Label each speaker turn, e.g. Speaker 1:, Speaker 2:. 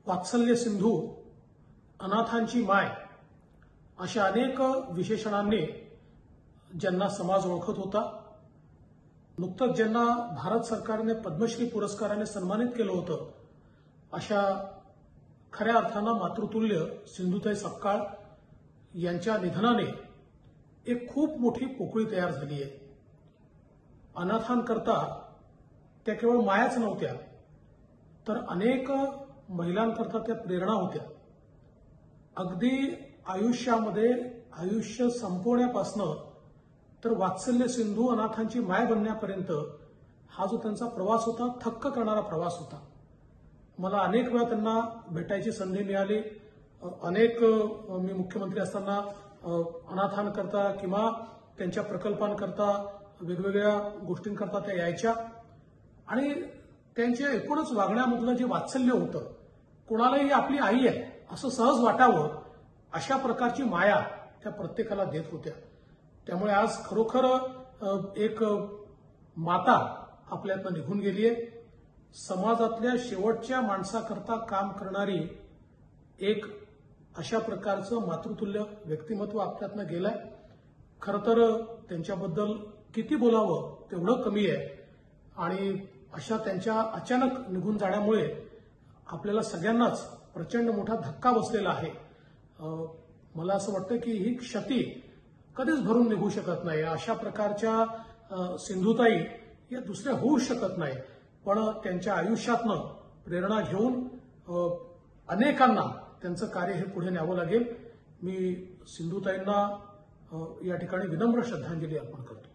Speaker 1: वात्सल्य सिंधू, अनाथांची माय अशा अनेक विशेषणांनी ज्यांना समाज ओळखत होता. नुकतंच ज्यांना भारत सरकारने पद्मश्री पुरस्काराने सन्मानित केलं होतं, अशा खऱ्या अर्थानं मातृतुल्य सिंधुताई सपकाळ यांच्या निधनाने एक खूप मोठी पोकळी तयार झाली आहे. अनाथांकरता त्या केवळ मायाच नव्हत्या, तर अनेक महिलांकरता त्या प्रेरणा होत्या. अगदी आयुष्यामध्ये आयुष्य संपवण्यापासनं तर वात्सल्य सिंधू अनाथांची माय बनण्यापर्यंत हा जो त्यांचा प्रवास होता, थक्क करणारा प्रवास होता. मला अनेक वेळा त्यांना भेटायची संधी मिळाली. अनेक मी मुख्यमंत्री असताना अनाथांकरता किंवा त्यांच्या प्रकल्पांकरता वेगवेगळ्या गोष्टींकरता त्या यायच्या आणि त्यांच्या एकूणच वागण्यामधलं जे वात्सल्य होतं, कोणालाही आपली आई आहे असं सहज वाटावं अशा प्रकारची माया त्या प्रत्येकाला देत होत्या. त्यामुळे आज खरोखर एक माता आपल्यातनं निघून गेली आहे. समाजातल्या शेवटच्या माणसाकरता काम करणारी एक अशा प्रकारचं मातृतुल्य व्यक्तिमत्व आपल्यातनं गेलंय. खरं तर त्यांच्याबद्दल किती बोलावं तेवढं कमी आहे आणि अशा त्यांच्या अचानक निघून जाण्यामुळे आपल्याला सगळ्यांनाच प्रचंड मोठा धक्का बसलेला आहे. मला असं वाटतं की ही क्षती कधीच भरून निघू शकत नाही. अशा प्रकारच्या सिंधुताई या दुसऱ्या होऊ शकत नाही. पण त्यांच्या आयुष्यातनं प्रेरणा घेऊन अनेकांना त्यांचं कार्य हे पुढे न्यावं लागेल. मी सिंधुताईंना या ठिकाणी विनम्र श्रद्धांजली अर्पण करतो.